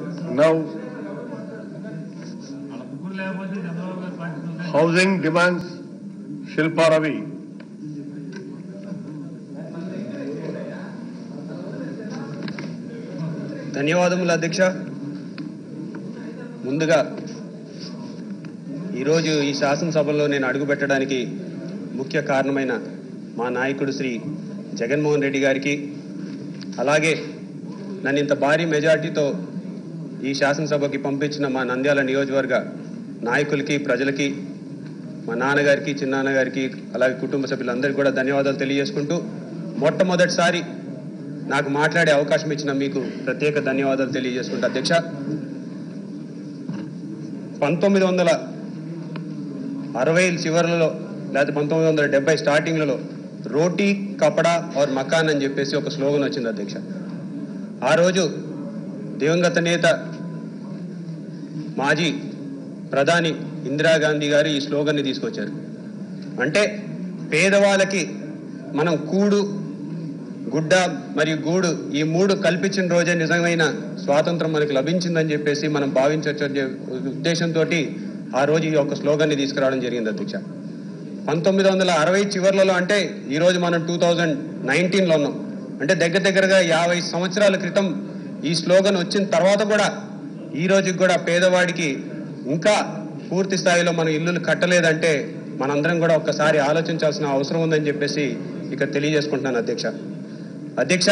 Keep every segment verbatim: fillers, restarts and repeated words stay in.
Now, housing demands Shilpa Ravi. ధన్యవాదములు అధ్యక్ష. ముందుగా ఈరోజు ఈ శాసనసభలో నేను అడుగుపెట్టడానికి ముఖ్య కారణమైన మా నాయకుడు శ్రీ జగన్మోహన్ రెడ్డి గారికి, అలాగే నన్ను ఇంత భారీ మెజార్టీతో ఈ శాసనసభకి పంపించిన మా నంద్యాల నియోజకవర్గ నాయకులకి, ప్రజలకి, మా నాన్నగారికి, చిన్నాన్నగారికి, అలాగే కుటుంబ సభ్యులందరికీ కూడా ధన్యవాదాలు తెలియజేసుకుంటూ, మొట్టమొదటిసారి నాకు మాట్లాడే అవకాశం ఇచ్చిన మీకు ప్రత్యేక ధన్యవాదాలు తెలియజేసుకుంటా అధ్యక్ష. పంతొమ్మిది వందల అరవై చివరిలో లేకపోతే పంతొమ్మిది వందల డెబ్బై స్టార్టింగ్లలో రోటీ కపడా ఆర్ మకాన్ అని చెప్పేసి ఒక స్లోగన్ వచ్చింది అధ్యక్ష. ఆ రోజు దివంగత నేత మాజీ ప్రధాని ఇందిరాగాంధీ గారు ఈ స్లోగన్ని తీసుకొచ్చారు. అంటే పేదవాళ్ళకి మనం కూడు, గుడ్డ మరియు గూడు ఈ మూడు కల్పించిన రోజే నిజమైన స్వాతంత్రం మనకు లభించిందని చెప్పేసి మనం భావించవచ్చు ఉద్దేశంతో ఆ రోజు ఈ యొక్క స్లోగన్ని తీసుకురావడం జరిగింది అధ్యక్ష. పంతొమ్మిది వందల అరవై చివర్లలో అంటే ఈరోజు మనం టూ థౌజండ్ నైన్టీన్లో ఉన్నాం. అంటే దగ్గర దగ్గరగా యాభై సంవత్సరాల క్రితం ఈ స్లోగన్ వచ్చిన తర్వాత కూడా ఈ రోజుకి కూడా పేదవాడికి ఇంకా పూర్తి స్థాయిలో మనం ఇల్లులు కట్టలేదంటే మనందరం కూడా ఒక్కసారి ఆలోచించాల్సిన అవసరం ఉందని చెప్పేసి ఇక్కడ తెలియజేసుకుంటున్నాను అధ్యక్ష. అధ్యక్ష,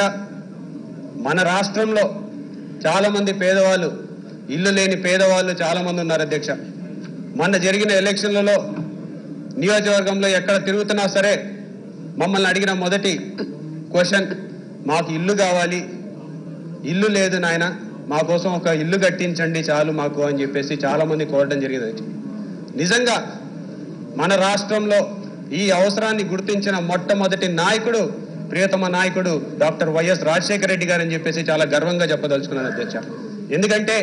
మన రాష్ట్రంలో చాలామంది పేదవాళ్ళు, ఇల్లు లేని పేదవాళ్ళు చాలామంది ఉన్నారు అధ్యక్ష. మొన్న జరిగిన ఎలక్షన్లలో నియోజకవర్గంలో ఎక్కడ తిరుగుతున్నా సరే మమ్మల్ని అడిగిన మొదటి క్వశ్చన్, మాకు ఇల్లు కావాలి, ఇల్లు లేదు నాయన, మా కోసం ఒక ఇల్లు కట్టించండి చాలు మాకు అని చెప్పేసి చాలామంది కోరడం జరిగింది. నిజంగా మన రాష్ట్రంలో ఈ అవసరాన్ని గుర్తించిన మొట్టమొదటి నాయకుడు ప్రియతమ నాయకుడు డాక్టర్ వైఎస్ రాజశేఖర రెడ్డి గారు అని చెప్పేసి చాలా గర్వంగా చెప్పదలుచుకున్నాను అధ్యక్ష. ఎందుకంటే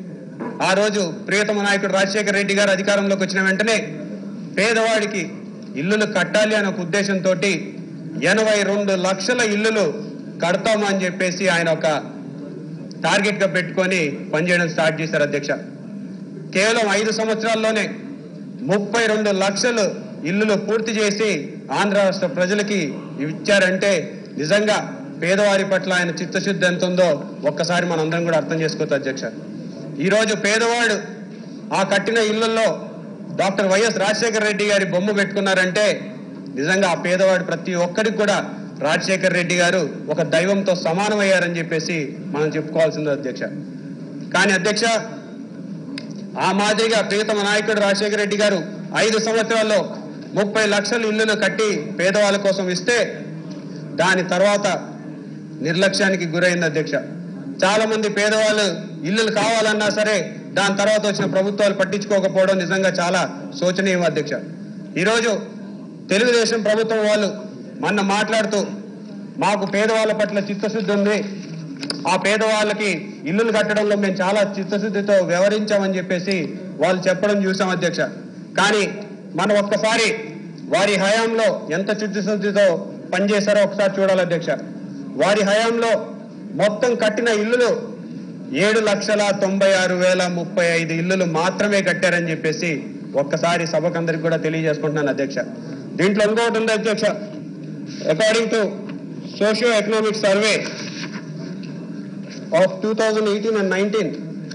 ఆ రోజు ప్రియతమ నాయకుడు రాజశేఖర రెడ్డి గారు అధికారంలోకి వచ్చిన వెంటనే పేదవాడికి ఇల్లులు కట్టాలి అనే ఒక ఉద్దేశంతో ఎనభై రెండు లక్షల ఇల్లులు కడతాము అని చెప్పేసి ఆయన ఒక టార్గెట్గా పెట్టుకొని పనిచేయడం స్టార్ట్ చేశారు అధ్యక్ష. కేవలం ఐదు సంవత్సరాల్లోనే ముప్పై రెండు లక్షలు ఇల్లులు పూర్తి చేసి ఆంధ్ర రాష్ట్ర ప్రజలకి ఇచ్చారంటే నిజంగా పేదవారి పట్ల ఆయన చిత్తశుద్ధి ఎంత ఉందో ఒక్కసారి మనందరం కూడా అర్థం చేసుకోవచ్చు అధ్యక్ష. ఈరోజు పేదవాడు ఆ కట్టిన ఇళ్లలో డాక్టర్ వైఎస్ రాజశేఖర రెడ్డి గారి బొమ్మ పెట్టుకున్నారంటే నిజంగా ఆ పేదవాడు ప్రతి ఒక్కరికి కూడా రాజశేఖర రెడ్డి గారు ఒక దైవంతో సమానమయ్యారని చెప్పేసి మనం చెప్పుకోవాల్సింది అధ్యక్ష. కానీ అధ్యక్ష, ఆ మాదిరిగా ప్రియతమ నాయకుడు రాజశేఖర రెడ్డి గారు ఐదు సంవత్సరాల్లో ముప్పై లక్షల ఇల్లులు కట్టి పేదవాళ్ళ కోసం ఇస్తే దాని తర్వాత నిర్లక్ష్యానికి గురైంది అధ్యక్ష. చాలా మంది పేదవాళ్ళు ఇల్లులు కావాలన్నా సరే దాని తర్వాత వచ్చిన ప్రభుత్వాలు పట్టించుకోకపోవడం నిజంగా చాలా శోచనీయం అధ్యక్ష. ఈరోజు తెలుగుదేశం ప్రభుత్వం వాళ్ళు మొన్న మాట్లాడుతూ మాకు పేదవాళ్ళ పట్ల చిత్తశుద్ధి ఉంది, ఆ పేదవాళ్ళకి ఇల్లులు కట్టడంలో మేము చాలా చిత్తశుద్ధితో వ్యవహరించామని చెప్పేసి వాళ్ళు చెప్పడం చూసాం అధ్యక్ష. కానీ మనం ఒక్కసారి వారి హయాంలో ఎంత చిత్తశుద్ధితో పనిచేశారో ఒకసారి చూడాలి అధ్యక్ష. వారి హయాంలో మొత్తం కట్టిన ఇల్లులు ఏడు లక్షల తొంభై ఆరు వేల ముప్పై ఐదు ఇల్లులు మాత్రమే కట్టారని చెప్పేసి ఒక్కసారి సభకందరికి కూడా తెలియజేసుకుంటున్నాను అధ్యక్ష. దీంట్లో ఇంకొకటి ఉంది అధ్యక్ష. According to socio economic survey of two thousand eighteen and nineteen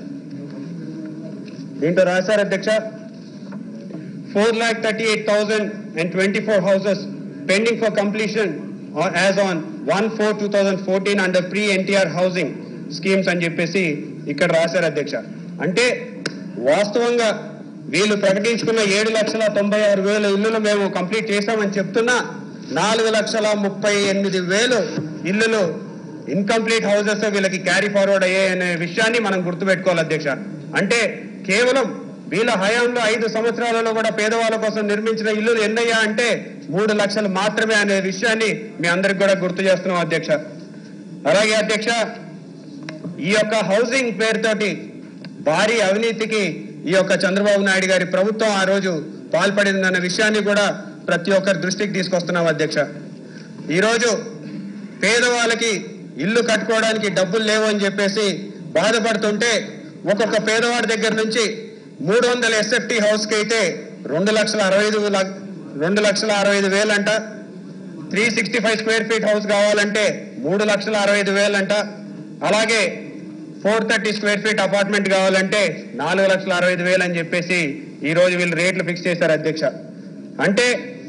దీంట్లో రాశారు అధ్యక్ష, four lakh thirty-eight thousand twenty-four houses pending for completion as on one four two thousand fourteen under pre-N T R housing schemes అని చెప్పేసి ఇక్కడ రాశారు అధ్యక్ష. అంటే వాస్తవంగా వీళ్ళు ప్రకటించుకున్న ఏడు లక్షల తొంభై ఆరు వేల ఇల్లులు మేము కంప్లీట్ చేశామని చెప్తున్నా నాలుగు లక్షల ముప్పై ఎనిమిది వేలు ఇల్లులు ఇన్కంప్లీట్ హౌసెస్ వీళ్ళకి క్యారీ ఫార్వర్డ్ అయ్యాయి అనే విషయాన్ని మనం గుర్తుపెట్టుకోవాలి అధ్యక్ష. అంటే కేవలం వీళ్ళ హయాంలో ఐదు సంవత్సరాలలో కూడా పేదవాళ్ళ కోసం నిర్మించిన ఇల్లులు ఎన్నయ్యా అంటే మూడు లక్షలు మాత్రమే అనే విషయాన్ని మీ అందరికి కూడా గుర్తు చేస్తున్నాం అధ్యక్ష. అలాగే అధ్యక్ష, ఈ యొక్క హౌసింగ్ పేరుతోటి భారీ అవినీతికి ఈ యొక్క చంద్రబాబు నాయుడు గారి ప్రభుత్వం ఆ రోజు పాల్పడిందన్న విషయాన్ని కూడా ప్రతి ఒక్కరి దృష్టికి తీసుకొస్తున్నాం అధ్యక్ష. ఈరోజు పేదవాళ్ళకి ఇల్లు కట్టుకోవడానికి డబ్బులు లేవు అని చెప్పేసి బాధపడుతుంటే ఒక్కొక్క పేదవాడి దగ్గర నుంచి మూడు వందల ఎస్ఎఫ్టీ హౌస్కి అయితే రెండు లక్షల అరవై ఐదు రెండు లక్షల అరవై ఐదు వేలంట. Three sixty five square feet house కావాలంటే మూడు లక్షల అరవై ఐదు వేలంట. అలాగే four thirty square feet apartment కావాలంటే నాలుగు లక్షల అరవై ఐదు వేలు అని చెప్పేసి ఈ రోజు వీళ్ళు రేట్లు ఫిక్స్ చేశారు అధ్యక్ష. అంటే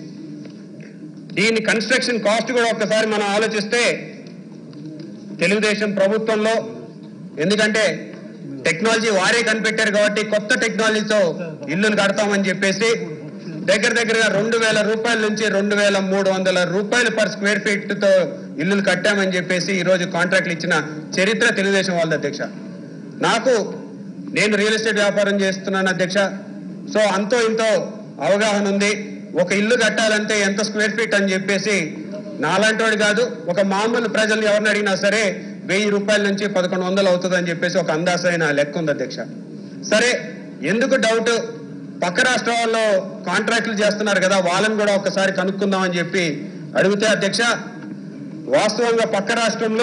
దీని కన్స్ట్రక్షన్ కాస్ట్ కూడా ఒక్కసారి మనం ఆలోచిస్తే తెలుగుదేశం ప్రభుత్వంలో, ఎందుకంటే టెక్నాలజీ వారే కనిపెట్టారు కాబట్టి కొత్త టెక్నాలజీతో ఇల్లులు కడతామని చెప్పేసి దగ్గర దగ్గరగా రెండు వేల రూపాయల నుంచి రెండు వేల మూడు వందల రూపాయలు పర్ స్క్వేర్ ఫీట్ తో ఇల్లులు కట్టామని చెప్పేసి ఈ రోజు కాంట్రాక్ట్లు ఇచ్చిన చరిత్ర తెలుగుదేశం వాళ్ళది అధ్యక్ష. నాకు నేను రియల్ ఎస్టేట్ వ్యాపారం చేస్తున్నాను అధ్యక్ష. సో అంతో ఇంతో అవగాహన ఉంది. ఒక ఇల్లు కట్టాలంటే ఎంత స్క్వేర్ ఫీట్ అని చెప్పేసి నాలాంటి వాడు కాదు, ఒక మామూలు ప్రజలు ఎవరిని అడిగినా సరే వెయ్యి రూపాయల నుంచి పదకొండు వందలు అవుతుంది అని చెప్పేసి ఒక అందాసైన లెక్క ఉంది అధ్యక్ష. సరే, ఎందుకు డౌట్, పక్క రాష్ట్రాల్లో కాంట్రాక్టులు చేస్తున్నారు కదా, వాళ్ళని కూడా ఒకసారి కనుక్కుందామని చెప్పి అడిగితే అధ్యక్ష, వాస్తవంగా పక్క రాష్ట్రంలో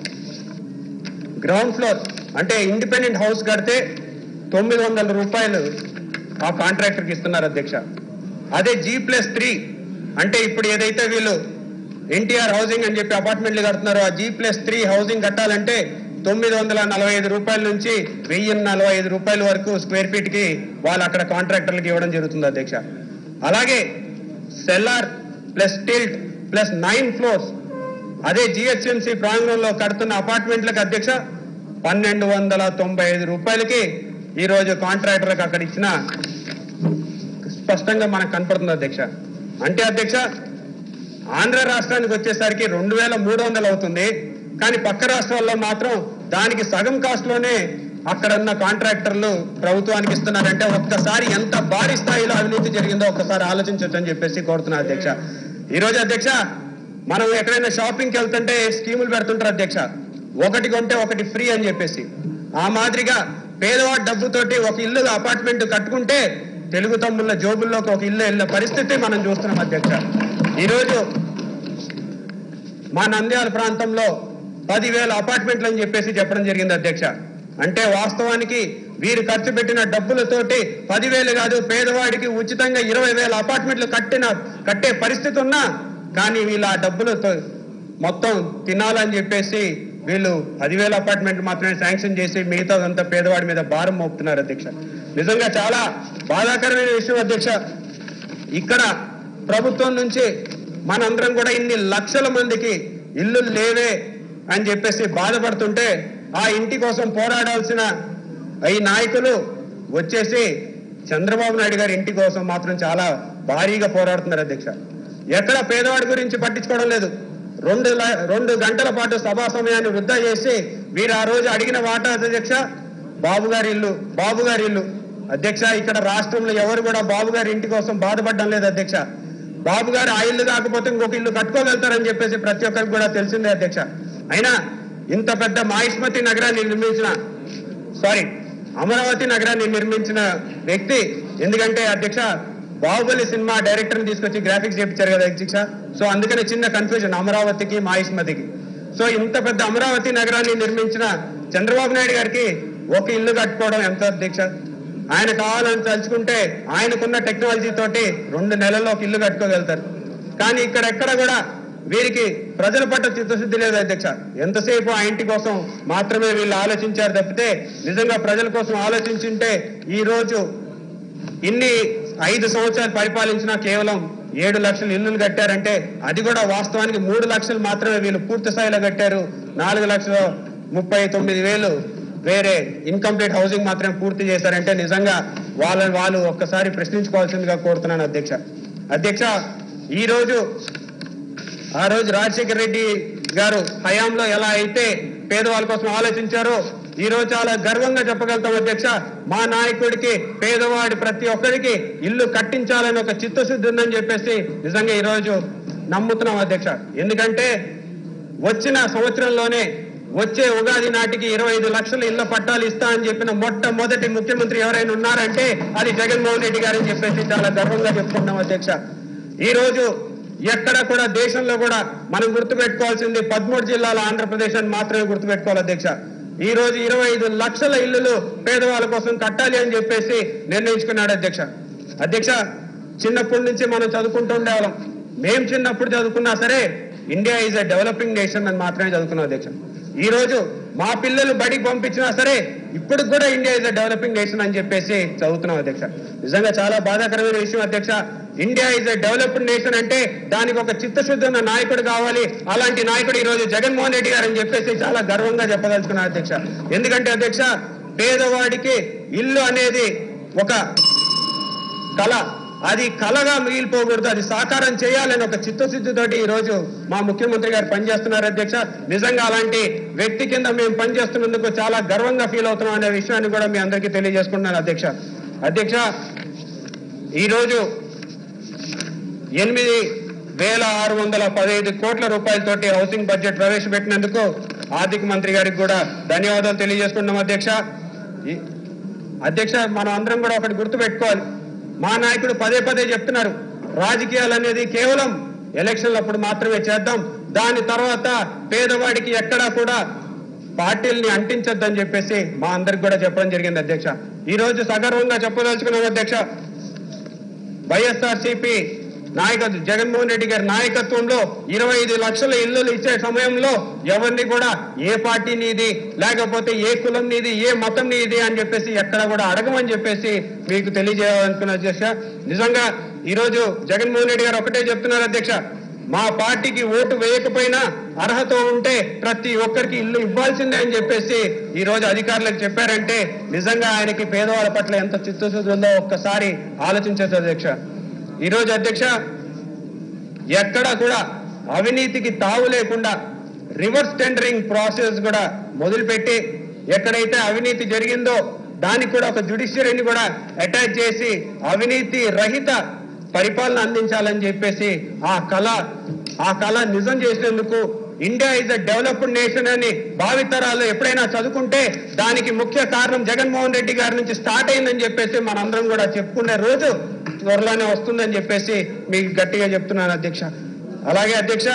గ్రౌండ్ ఫ్లోర్ అంటే ఇండిపెండెంట్ హౌస్ కడితే తొమ్మిది వందల రూపాయలు ఆ కాంట్రాక్టర్కి ఇస్తున్నారు అధ్యక్ష. అదే జీ ప్లస్ త్రీ అంటే ఇప్పుడు ఏదైతే వీళ్ళు ఎన్టీఆర్ హౌసింగ్ అని చెప్పి అపార్ట్మెంట్లు కడుతున్నారో ఆ జీ ప్లస్ త్రీ హౌసింగ్ కట్టాలంటే తొమ్మిది వందల నలభై ఐదు రూపాయల నుంచి వెయ్యి నలభై ఐదు రూపాయల వరకు స్క్వేర్ ఫీట్ కి వాళ్ళు అక్కడ కాంట్రాక్టర్లకు ఇవ్వడం జరుగుతుంది అధ్యక్ష. అలాగే cellar plus stilt plus nine floors అదే జిహెచ్ఎంసీ ప్రాంగణంలో కడుతున్న అపార్ట్మెంట్లకు అధ్యక్ష పన్నెండు వందల తొంభై ఐదు రూపాయలకి ఈ రోజు కాంట్రాక్టర్లకు అక్కడ ఇచ్చిన స్పష్టంగా మనకు కనపడుతుంది అధ్యక్ష. అంటే అధ్యక్ష, ఆంధ్ర రాష్ట్రానికి వచ్చేసరికి రెండు వేల మూడు వందలు అవుతుంది, కానీ పక్క రాష్ట్రాల్లో మాత్రం దానికి సగం కాస్ట్ లోనే అక్కడ ఉన్న కాంట్రాక్టర్లు ప్రభుత్వానికి ఇస్తున్నారంటే ఒక్కసారి ఎంత భారీ స్థాయిలో అవినీతి జరిగిందో ఒక్కసారి ఆలోచించవచ్చు అని చెప్పేసి కోరుతున్నా అధ్యక్ష. ఈ రోజు అధ్యక్ష, మనం ఎక్కడైనా షాపింగ్కి వెళ్తుంటే స్కీములు పెడుతుంటారు అధ్యక్ష, ఒకటి కొంటే ఒకటి ఫ్రీ అని చెప్పేసి. ఆ మాదిరిగా పేదవాడి డబ్బుతోటి ఒక ఇల్లు అపార్ట్మెంట్ కట్టుకుంటే తెలుగు తమ్ముళ్ళ జోబుల్లోకి ఒక ఇల్లు వెళ్ళే పరిస్థితి మనం చూస్తున్నాం అధ్యక్ష. ఈరోజు మా నంద్యాల ప్రాంతంలో పదివేల అపార్ట్మెంట్లు అని చెప్పేసి చెప్పడం జరిగింది అధ్యక్ష. అంటే వాస్తవానికి వీరు ఖర్చు పెట్టిన డబ్బులతోటి పదివేలు కాదు, పేదవాడికి ఉచితంగా ఇరవై వేల అపార్ట్మెంట్లు కట్టిన కట్టే పరిస్థితి ఉన్నా కానీ వీళ్ళు ఆ డబ్బులతో మొత్తం తినాలని చెప్పేసి వీళ్ళు పదివేల అపార్ట్మెంట్ మాత్రమే శాంక్షన్ చేసి మిగతా అంతా పేదవాడి మీద భారం మోపుతున్నారు అధ్యక్ష. నిజంగా చాలా బాధాకరమైన విషయం అధ్యక్ష. ఇక్కడ ప్రభుత్వం నుంచి మనందరం కూడా ఇన్ని లక్షల మందికి ఇల్లు లేవే అని చెప్పేసి బాధపడుతుంటే ఆ ఇంటి కోసం పోరాడాల్సిన ఈ నాయకులు వచ్చేసి చంద్రబాబు నాయుడు గారి ఇంటి కోసం మాత్రం చాలా భారీగా పోరాడుతున్నారు అధ్యక్ష. ఎక్కడ పేదవాడి గురించి పట్టించుకోవడం లేదు. రెండు రెండు గంటల పాటు సభా సమయాన్ని వృధా చేసి వీరు ఆ రోజు అడిగిన వాటా అధ్యక్ష బాబు గారి ఇల్లు బాబు గారి ఇల్లు అధ్యక్ష. ఇక్కడ రాష్ట్రంలో ఎవరు కూడా బాబు గారి ఇంటి కోసం బాధపడడం లేదు అధ్యక్ష. బాబు గారు ఆ ఇల్లు కాకపోతే ఇంకొక ఇల్లు కట్టుకోగలుగుతారని చెప్పేసి ప్రతి ఒక్కరికి కూడా తెలిసిందే అధ్యక్ష. అయినా ఇంత పెద్ద మాహిష్మతి నగరాన్ని నిర్మించిన సారీ అమరావతి నగరాన్ని నిర్మించిన వ్యక్తి, ఎందుకంటే అధ్యక్ష బాహుబలి సినిమా డైరెక్టర్ని తీసుకొచ్చి గ్రాఫిక్స్ చేయించారు కదా అధ్యక్ష. సో అందుకని చిన్న కన్ఫ్యూజన్ అమరావతికి మాహిష్మతికి. సో ఇంత పెద్ద అమరావతి నగరాన్ని నిర్మించిన చంద్రబాబు నాయుడు గారికి ఒక ఇల్లు కట్టుకోవడం ఎంత అధ్యక్ష? ఆయన కావాలని తలుచుకుంటే ఆయనకున్న టెక్నాలజీ తోటి రెండు నెలల్లో ఒక ఇల్లు కట్టుకోగలుగుతారు. కానీ ఇక్కడ ఎక్కడ కూడా వీరికి ప్రజల పట్ల చిత్తశుద్ధి లేదు అధ్యక్ష. ఎంతసేపు ఆ ఇంటి కోసం మాత్రమే వీళ్ళు ఆలోచించారు తప్పితే నిజంగా ప్రజల కోసం ఆలోచించుంటే ఈ రోజు ఇన్ని ఐదు సంవత్సరాలు పరిపాలించినా కేవలం ఏడు లక్షల ఇల్లులు కట్టారంటే అది కూడా వాస్తవానికి మూడు లక్షలు మాత్రమే వీళ్ళు పూర్తి స్థాయిలో కట్టారు. నాలుగు లక్షల ముప్పై తొమ్మిది వేలు వేరే ఇన్కంప్లీట్ హౌసింగ్ మాత్రమే పూర్తి చేశారంటే నిజంగా వాళ్ళని వాళ్ళు ఒక్కసారి ప్రశ్నించుకోవాల్సిందిగా కోరుతున్నాను అధ్యక్ష. అధ్యక్ష, ఈ రోజు ఆ రోజు రాజశేఖర రెడ్డి గారు హయాంలో ఎలా అయితే పేదవాళ్ళ కోసం ఆలోచించారో ఈ రోజు చాలా గర్వంగా చెప్పగలుగుతాం అధ్యక్ష. మా నాయకుడికి పేదవాడి ప్రతి ఒక్కరికి ఇల్లు కట్టించాలని ఒక చిత్తశుద్ధి ఉందని చెప్పేసి నిజంగా ఈ రోజు నమ్ముతున్నాం అధ్యక్ష. ఎందుకంటే వచ్చిన సంవత్సరంలోనే వచ్చే ఉగాది నాటికి ఇరవై ఐదు లక్షల ఇళ్ల పట్టాలు ఇస్తా అని చెప్పిన మొట్టమొదటి ముఖ్యమంత్రి ఎవరైనా ఉన్నారంటే అది జగన్మోహన్ రెడ్డి గారు అని చెప్పేసి చాలా గర్వంగా చెప్పుకుంటున్నాం అధ్యక్ష. ఈ రోజు ఎక్కడ కూడా దేశంలో కూడా మనం గుర్తుపెట్టుకోవాల్సింది పదమూడు జిల్లాల ఆంధ్రప్రదేశ్ అని మాత్రమే గుర్తుపెట్టుకోవాలి అధ్యక్ష. ఈ రోజు ఇరవై ఐదు లక్షల ఇల్లులు పేదవాళ్ళ కోసం కట్టాలి అని చెప్పేసి నిర్ణయించుకున్నాడు అధ్యక్ష. అధ్యక్ష, చిన్నప్పటి నుంచి మనం చదువుకుంటూ ఉండేవాళ్ళం. మేము చిన్నప్పుడు చదువుకున్నా సరే India is a developing nation అని మాత్రమే చదువుకున్నాం అధ్యక్ష. ఈ రోజు మా పిల్లలు బడికి పంపించినా సరే ఇప్పుడు కూడా India is a developing nation అని చెప్పేసి చదువుతున్నాం అధ్యక్ష. నిజంగా చాలా బాధాకరమైన విషయం అధ్యక్ష. India is a developed nation అంటే దానికి ఒక చిత్తశుద్ధి ఉన్న నాయకుడు కావాలి. అలాంటి నాయకుడు ఈ రోజు జగన్మోహన్ రెడ్డి గారు అని చెప్పేసి చాలా గర్వంగా చెప్పదలుచుకున్నాను అధ్యక్ష. ఎందుకంటే అధ్యక్ష, పేదవాడికి ఇల్లు అనేది ఒక కళ, అది కళగా మిగిలిపోకూడదు, అది సాకారం చేయాలని ఒక చిత్తశుద్ధితోటి ఈ రోజు మా ముఖ్యమంత్రి గారు పనిచేస్తున్నారు అధ్యక్ష. నిజంగా అలాంటి వ్యక్తి కింద మేము పనిచేస్తున్నందుకు చాలా గర్వంగా ఫీల్ అవుతున్నాం అనే విషయాన్ని కూడా మీ అందరికీ తెలియజేసుకుంటున్నాను అధ్యక్ష. అధ్యక్ష, ఈరోజు ఎనిమిది వేల ఆరు వందల పదహైదు కోట్ల రూపాయలతోటి హౌసింగ్ బడ్జెట్ ప్రవేశపెట్టినందుకు ఆర్థిక మంత్రి గారికి కూడా ధన్యవాదాలు తెలియజేసుకుంటున్నాం అధ్యక్ష. అధ్యక్ష, మనం అందరం కూడా ఒకటి గుర్తుపెట్టుకోవాలి. మా నాయకుడు పదే పదే చెప్తున్నారు, రాజకీయాలు అనేది కేవలం ఎలక్షన్లప్పుడు మాత్రమే చేద్దాం, దాని తర్వాత పేదవాడికి ఎక్కడా కూడా పార్టీల్ని అంటించొద్దని చెప్పేసి మా అందరికి కూడా చెప్పడం జరిగింది అధ్యక్ష. ఈ రోజు సగర్వంగా చెప్పదలుచుకున్నాం అధ్యక్ష, వైఎస్ఆర్సీపీ నాయకత్వం జగన్మోహన్ రెడ్డి గారి నాయకత్వంలో ఇరవై ఐదు లక్షల ఇల్లులు ఇచ్చే సమయంలో ఎవరిని కూడా ఏ పార్టీ నీది, లేకపోతే ఏ కులం నీది, ఏ మతం నీది అని చెప్పేసి ఎక్కడ కూడా అడగమని చెప్పేసి మీకు తెలియజేయాలనుకున్న అధ్యక్ష. నిజంగా ఈరోజు జగన్మోహన్ రెడ్డి గారు ఒకటే చెప్తున్నారు అధ్యక్ష, మా పార్టీకి ఓటు వేయకపోయినా అర్హత ఉంటే ప్రతి ఒక్కరికి ఇల్లు ఇవ్వాల్సిందే అని చెప్పేసి ఈ రోజు అధికారులకు చెప్పారంటే నిజంగా ఆయనకి పేదవాళ్ళ పట్ల ఎంత చిత్తశుద్ధి ఉందో ఒక్కసారి ఆలోచించవచ్చు అధ్యక్ష. ఈ రోజు అధ్యక్ష, ఎక్కడ కూడా అవినీతికి తావు లేకుండా రివర్స్ టెండరింగ్ ప్రాసెస్ కూడా మొదలుపెట్టి ఎక్కడైతే అవినీతి జరిగిందో దానికి కూడా ఒక జ్యుడిషియరీని కూడా అటాచ్ చేసి అవినీతి రహిత పరిపాలన అందించాలని చెప్పేసి ఆ కళ ఆ కళ నిజం చేసేందుకు India is a developed nation అని భావితరాలు ఎప్పుడైనా చదువుకుంటే దానికి ముఖ్య కారణం జగన్మోహన్ రెడ్డి గారి నుంచి స్టార్ట్ అయిందని చెప్పేసి మనందరం కూడా చెప్పుకునే రోజు త్వరలోనే వస్తుందని చెప్పేసి మీకు గట్టిగా చెప్తున్నాను అధ్యక్ష. అలాగే అధ్యక్ష,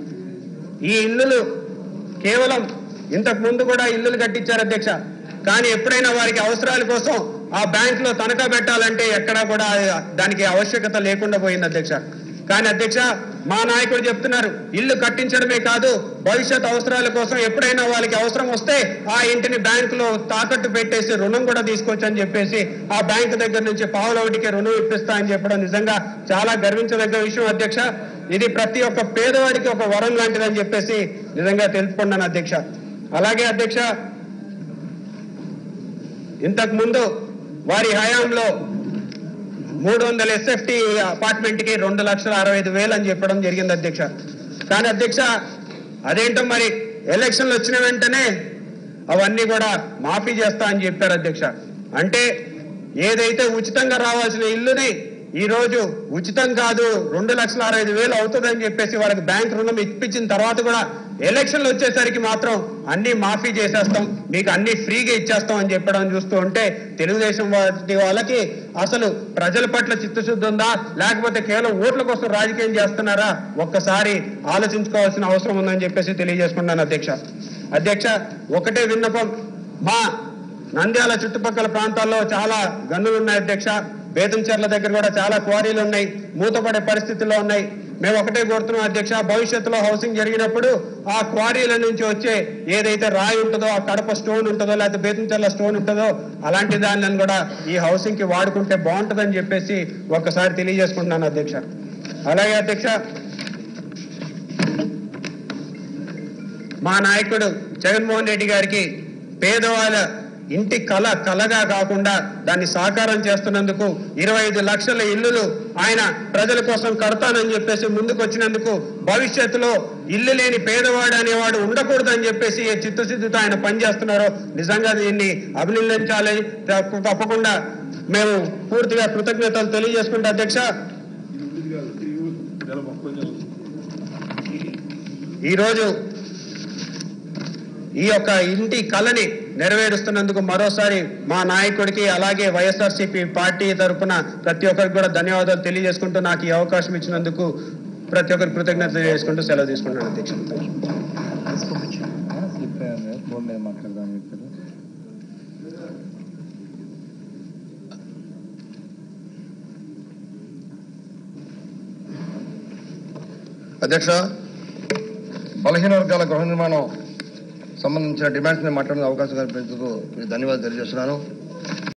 ఈ ఇల్లులు కేవలం ఇంతకు ముందు కూడా ఇల్లులు కట్టించారు అధ్యక్ష, కానీ ఎప్పుడైనా వారికి అవసరాల కోసం ఆ బ్యాంక్ లో తనఖా పెట్టాలంటే ఎక్కడా కూడా దానికి ఆవశ్యకత లేకుండా పోయింది అధ్యక్ష. కానీ అధ్యక్ష, మా నాయకుడు చెప్తున్నారు, ఇల్లు కట్టించడమే కాదు భవిష్యత్ అవసరాల కోసం ఎప్పుడైనా వాళ్ళకి అవసరం వస్తే ఆ ఇంటిని బ్యాంకులో తాకట్టు పెట్టేసి రుణం కూడా తీసుకోవచ్చని చెప్పేసి ఆ బ్యాంకు దగ్గర నుంచి పావుల ఒకటికి రుణం ఇప్పిస్తా అని చెప్పడం నిజంగా చాలా గర్వించదగ్గ విషయం అధ్యక్ష. ఇది ప్రతి ఒక్క పేదవాడికి ఒక వరం లాంటిదని చెప్పేసి నిజంగా తెలుసుకున్నాను అధ్యక్ష. అలాగే అధ్యక్ష, ఇంతకు ముందు వారి హయాంలో మూడు వందల ఎస్ఎఫ్టీ అపార్ట్మెంట్ కి రెండు లక్షల అరవై ఐదు వేలు అని చెప్పడం జరిగింది అధ్యక్ష. కానీ అధ్యక్ష, అదేంటో మరి ఎలక్షన్లు వచ్చిన వెంటనే అవన్నీ కూడా మాఫీ చేస్తా అని చెప్పారు అధ్యక్ష. అంటే ఏదైతే ఉచితంగా రావాల్సిన ఇల్లుని ఈ రోజు ఉచితం కాదు రెండు లక్షల అరవై ఐదు వేలు అవుతుందని చెప్పేసి వాళ్ళకి బ్యాంక్ రుణం ఇప్పించిన తర్వాత కూడా ఎలక్షన్లు వచ్చేసరికి మాత్రం అన్ని మాఫీ చేసేస్తాం, మీకు అన్ని ఫ్రీగా ఇచ్చేస్తాం అని చెప్పడం చూస్తూ ఉంటే తెలుగుదేశం పార్టీ వాళ్ళకి అసలు ప్రజల పట్ల చిత్తశుద్ధి ఉందా, లేకపోతే కేవలం ఓట్ల కోసం రాజకీయం చేస్తున్నారా, ఒక్కసారి ఆలోచించుకోవాల్సిన అవసరం ఉందని చెప్పేసి తెలియజేసుకున్నాను అధ్యక్ష. అధ్యక్ష, ఒకటే విన్నపం, మా నంద్యాల చుట్టుపక్కల ప్రాంతాల్లో చాలా గన్నులు ఉన్నాయి అధ్యక్ష. బేతంచెర్ల దగ్గర కూడా చాలా క్వారీలు ఉన్నాయి, మూతపడే పరిస్థితుల్లో ఉన్నాయి. మేము ఒకటే కోరుతున్నాం అధ్యక్ష, భవిష్యత్తులో హౌసింగ్ జరిగినప్పుడు ఆ క్వారీల నుంచి వచ్చే ఏదైతే రాయి ఉంటుందో, ఆ కడప స్టోన్ ఉంటుందో, లేకపోతే బేతంచెర్ల స్టోన్ ఉంటుందో అలాంటి దానిని కూడా ఈ హౌసింగ్ కి వాడుకుంటే బాగుంటుందని చెప్పేసి ఒక్కసారి తెలియజేసుకుంటున్నాను అధ్యక్ష. అలాగే అధ్యక్ష, మా నాయకుడు జగన్మోహన్ రెడ్డి గారికి పేదవాళ్ళ ఇంటి కళ కళగా కాకుండా దాన్ని సాకారం చేస్తున్నందుకు ఇరవై ఐదు లక్షల ఇల్లులు ఆయన ప్రజల కోసం కడతానని చెప్పేసి ముందుకు వచ్చినందుకు, భవిష్యత్తులో ఇల్లు లేని పేదవాడు అనేవాడు ఉండకూడదని చెప్పేసి ఏ చిత్తశుద్ధితో ఆయన పనిచేస్తున్నారో నిజంగా దీన్ని అభినందించాలి. తప్పకుండా మేము పూర్తిగా కృతజ్ఞతలు తెలియజేసుకుంటే అధ్యక్ష, ఈరోజు ఈ యొక్క ఇంటి కళని నెరవేరుస్తున్నందుకు మరోసారి మా నాయకుడికి అలాగే వైఎస్ఆర్సీపీ పార్టీ తరఫున ప్రతి ఒక్కరికి కూడా ధన్యవాదాలు తెలియజేసుకుంటూ నాకు ఈ అవకాశం ఇచ్చినందుకు ప్రతి ఒక్కరికి కృతజ్ఞతలు తెలియజేసుకుంటూ సెలవు తీసుకుంటున్నాను అధ్యక్ష. అధ్యక్ష, బలహీన వర్గాల గృహ నిర్మాణం సంబంధించిన డిమాండ్స్ మీద మాట్లాడిన అవకాశం కల్పించేందుకు ధన్యవాదాలు తెలియజేస్తున్నాను.